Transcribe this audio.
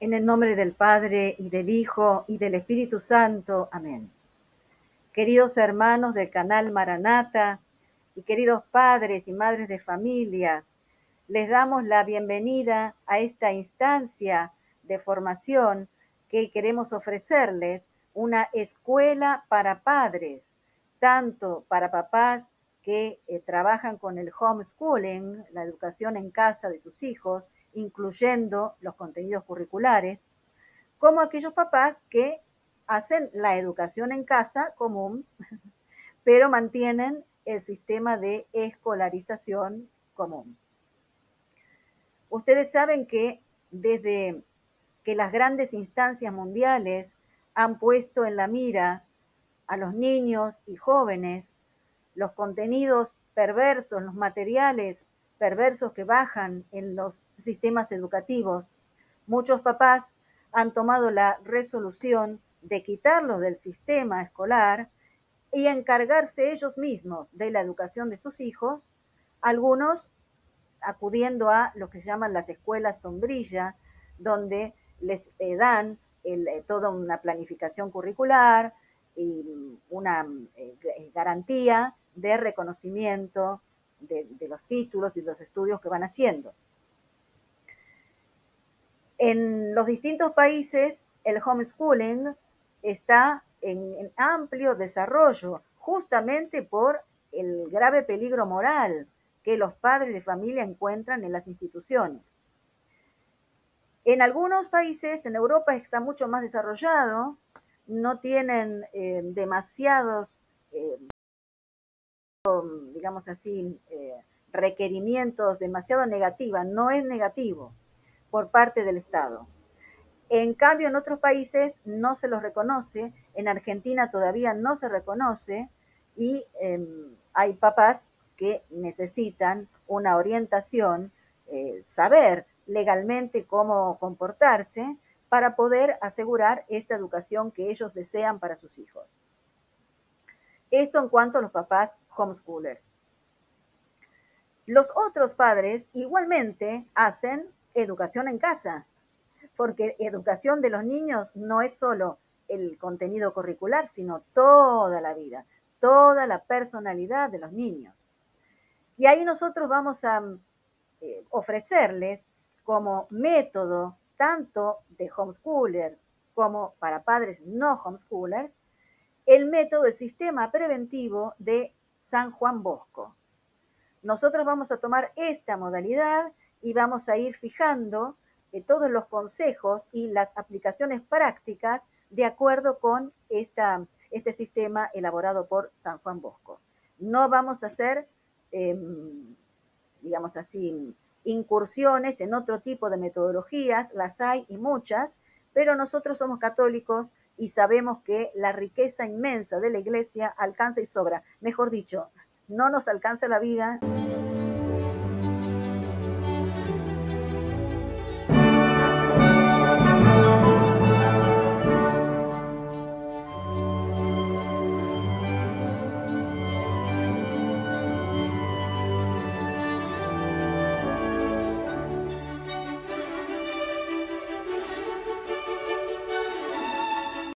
En el nombre del Padre, y del Hijo, y del Espíritu Santo. Amén. Queridos hermanos del canal Maranata, y queridos padres y madres de familia, les damos la bienvenida a esta instancia de formación que queremos ofrecerles, una escuela para padres, tanto para papás que trabajan con el homeschooling, la educación en casa de sus hijos, incluyendo los contenidos curriculares, como aquellos papás que hacen la educación en casa común, pero mantienen el sistema de escolarización común. Ustedes saben que desde que las grandes instancias mundiales han puesto en la mira a los niños y jóvenes, los contenidos perversos, los materiales perversos que bajan en los sistemas educativos, muchos papás han tomado la resolución de quitarlos del sistema escolar y encargarse ellos mismos de la educación de sus hijos, algunos acudiendo a lo que se llaman las escuelas sombrilla, donde les dan toda una planificación curricular y una garantía de reconocimiento de los títulos y los estudios que van haciendo. En los distintos países, el homeschooling está en amplio desarrollo, justamente por el grave peligro moral que los padres de familia encuentran en las instituciones. En algunos países, en Europa está mucho más desarrollado, no tienen demasiados, digamos así, requerimientos demasiado negativos, no es negativo por parte del Estado. En cambio, en otros países no se los reconoce, en Argentina todavía no se reconoce y hay papás que necesitan una orientación, saber legalmente cómo comportarse para poder asegurar esta educación que ellos desean para sus hijos. Esto en cuanto a los papás homeschoolers. Los otros padres igualmente hacen educación en casa, porque educación de los niños no es solo el contenido curricular, sino toda la vida, toda la personalidad de los niños. Y ahí nosotros vamos a ofrecerles como método, tanto de homeschoolers como para padres no homeschoolers, el método del sistema preventivo de San Juan Bosco. Nosotros vamos a tomar esta modalidad y vamos a ir fijando todos los consejos y las aplicaciones prácticas de acuerdo con este sistema elaborado por San Juan Bosco. No vamos a hacer, digamos así, incursiones en otro tipo de metodologías, las hay y muchas, pero nosotros somos católicos y sabemos que la riqueza inmensa de la Iglesia alcanza y sobra. Mejor dicho, no nos alcanza la vida